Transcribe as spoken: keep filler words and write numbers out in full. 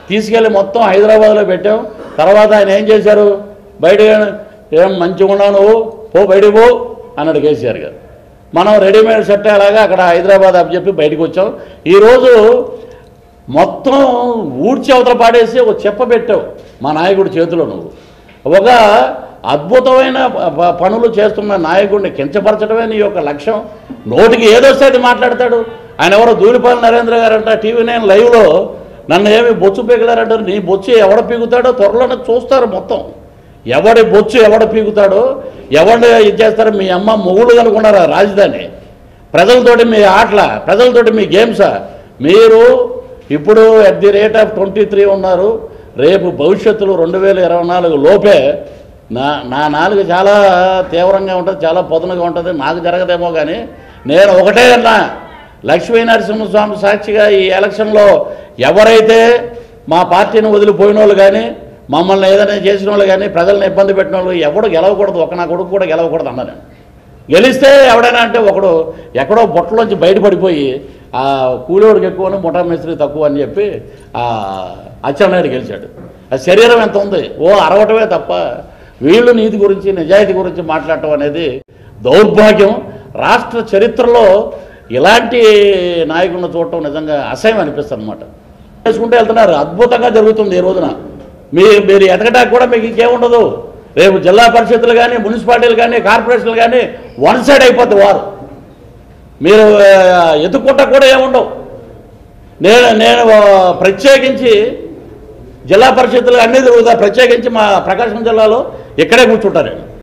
తీసుకెళ్ళి మొత్తం హైదరాబాద్లో పెట్టాం. తర్వాత ఆయన ఏం చేశారు, బయట ఏం మంచిగా ఉన్నావు నువ్వు, పో బయటికి పో అన్నాడు కేసీఆర్ గారు. మనం రెడీమేడ్ సెట్ అలాగా అక్కడ హైదరాబాద్ అని చెప్పి బయటకు వచ్చాం. ఈరోజు మొత్తం ఊడ్చి అవతల పాడేసి ఒక చెప్ప పెట్టావు మా నాయకుడి చేతిలో. నువ్వు ఒక అద్భుతమైన పనులు చేస్తున్న నాయకుడిని కించపరచడమే నీ యొక్క లక్ష్యం. నోటికి ఏదొస్తే అది మాట్లాడతాడు. ఆయన ఎవరో ధూళిపాల నరేంద్ర గారు అంట టీవీ నైన్ లైవ్లో నన్ను ఏమి బొచ్చు పీకుతారంటారు. నీ బొచ్చు ఎవడ పీకుతాడో త్వరలోనే చూస్తారు. మొత్తం ఎవడి బొచ్చు ఎవడ పీకుతాడో ఎవరిని ఇది చేస్తారో. మీ అమ్మ మొగుడు కనుకున్నారా రాజధాని? ప్రజలతోటి మీ ఆటల, ప్రజలతోటి మీ గేమ్సా? మీరు ఇప్పుడు at the rate of twenty three ఉన్నారు. రేపు భవిష్యత్తులో రెండు వేల ఇరవై నాలుగు లోపే నా నా నాలుగు చాలా తీవ్రంగా ఉంటుంది, చాలా పొదనగా ఉంటుంది. నాకు జరగదేమో కానీ నేను ఒకటే అన్నా, లక్ష్మీ నరసింహస్వామి సాక్షిగా ఈ ఎలక్షన్లో ఎవరైతే మా పార్టీని వదిలిపోయిన వాళ్ళు కానీ మమ్మల్ని ఏదైనా చేసిన వాళ్ళు కానీ ప్రజల్ని ఇబ్బంది పెట్టిన వాళ్ళు ఎవడు గెలవకూడదు. ఒక నా కొడుకు కూడా గెలవకూడదు అన్నా నేను. గెలిస్తే ఎవడైనా అంటే ఒకడు ఎక్కడో బొట్టలోంచి బయటపడిపోయి ఆ కూలివాడికి ఎక్కువని ముఠా మేస్త్రి తక్కువ అని చెప్పి అచ్చెన్నాయుడు గెలిచాడు. ఆ శరీరం ఎంత ఉంది, ఓ అరవటమే తప్ప వీళ్ళు నీతి గురించి నిజాయితీ గురించి మాట్లాడటం అనేది దౌర్భాగ్యం. రాష్ట్ర చరిత్రలో ఇలాంటి నాయకులను చూడటం నిజంగా అసహ్యం అనిపిస్తుంది అనమాట. చేసుకుంటూ వెళ్తున్నారు, అద్భుతంగా జరుగుతుంది. ఈ రోజున మీ మీరు ఎదగడానికి కూడా మీకు ఇంకేముండదు. రేపు జిల్లా పరిషత్తులు కానీ మున్సిపాలిటీలు కానీ కార్పొరేషన్లు కానీ వన్ సైడ్ అయిపోద్ది వారు. మీరు ఎత్తుకుంటా కూడా ఏముండవు. నేను నేను ప్రత్యేకించి జిల్లా పరిషత్తులు అన్నీ తిరుగుతా, ప్రత్యేకించి మా ప్రకాశం జిల్లాలో ఇక్కడే కూర్చుంటాను నేను.